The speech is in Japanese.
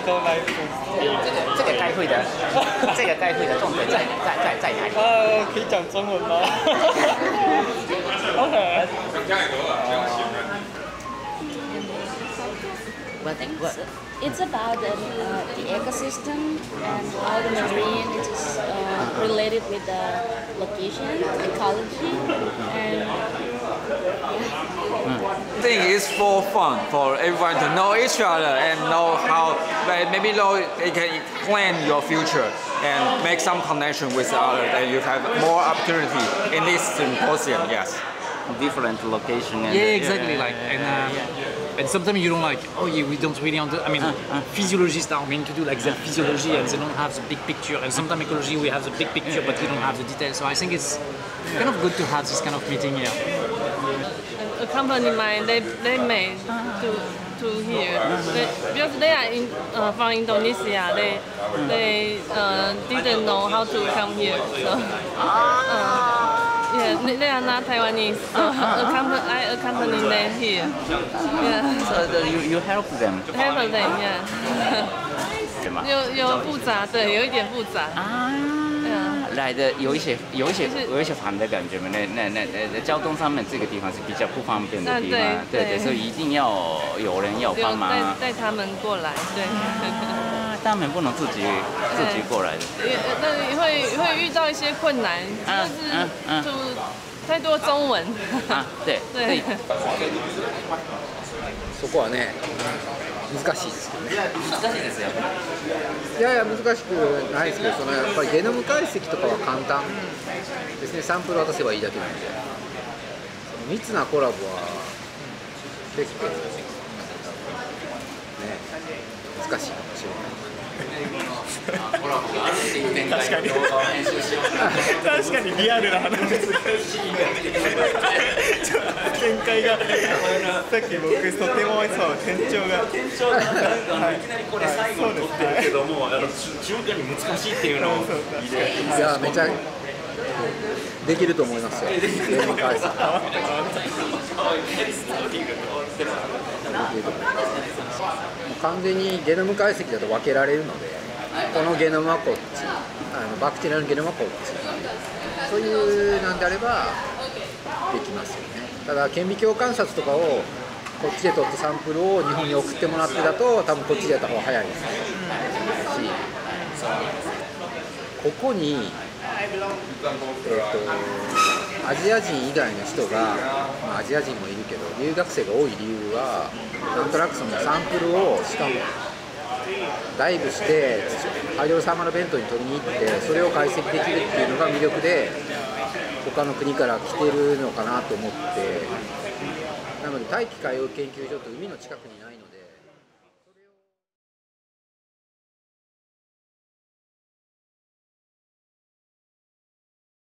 都来补。 这个该会的，这个该会的重点在哪里？ 可以讲中文吗？OK。 It's about the ecosystem and how the marine is related with the location, ecology, and I think it's for fun for everyone to know each other and know how, maybe know they can plan your future and make some connection with others, and you have more opportunity in this symposium. Yes. Different location. And yeah, exactly. And sometimes you don't oh yeah, we don't really physiologists are meant to do like their physiology and they don't have the big picture. And sometimes ecology we have the big picture but we don't have the details. So I think it's kind of good to have this kind of meeting here. A company might they made to here because they are from Indonesia. They didn't know how to come here. So. Yeah, they are not Taiwanese. I accompany them here. Yeah. So you help them. Help them, yeah. 有复杂，对，有一点复杂。 来的有一些烦的感觉嘛，那交通上面这个地方是比较不方便的地方，对，所以一定要有人要帮忙带他们过来，对。 他们不能自己过来的。 那会遇到一些困難，就是太多中文。 对。 そこはね、難しいですよね。 難しいですよ。 いや難しくないですけど、やっぱりゲノム解析とかは簡単ですね。サンプル渡せばいいだけなんで、密なコラボは結構ね難しいかもしれない。 確かにリアルな話です。見解がさっき僕とても店長がいきなりこれ最後に撮ってるけども中間に難しいっていうのをいやめちゃできると思いますよ。ゲノム解析。完全にゲノム解析だと分けられるので、このゲノムはこっち、バクテリアのゲノムはこっち、そういうなんであればできますよね。ただ顕微鏡観察とかをこっちで取ったサンプルを日本に送ってもらってだと多分こっちでやった方が早いですし、ここにアジア人以外の人が、アジア人もいるけど留学生が多い理由はなんとなくそのサンプルをしかもダイブしてハイドロサーマルベントに取りに行ってそれを解析できるっていうのが魅力で他の国から来てるのかなと思って、なので大気海洋研究所と海の近くにないので。